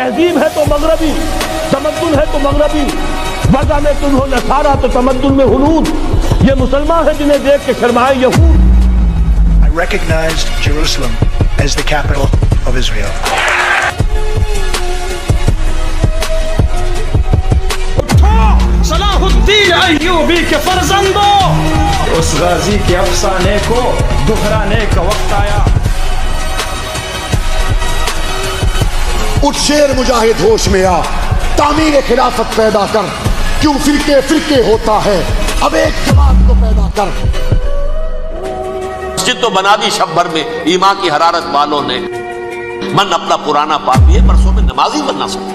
तहजीब है तो मगरबी, तमद्दुन है तो मगरबी, वज़ा में तुम हो नसारा तो तमद्दुन में हुनूद। ये मुसलमान है जिन्हें देख के शर्माए यहूद। I recognized Jerusalem as the capital of Israel. Salahuddin Ayyubi के फर्जंदो, उस गाजी के अफसाने को दोहराने का वक्त आया। उठ शेर मुजाहिद होश में आ, तामीर खिलाफत पैदा कर, क्यों फिरके फिरके होता है, अब एक जमात को पैदा कर। मस्जिद तो बना दी शब भर में ईमान की हरारत वालों ने, मन अपना पुराना पापी है, परसों में नमाजी बनना सकता।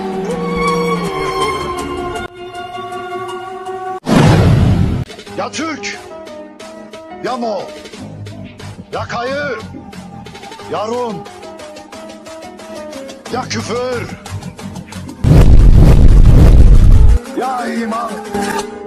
Ya Türk, ya Moğol, ya Kayı, ya Rum, ya küfür, ya iman.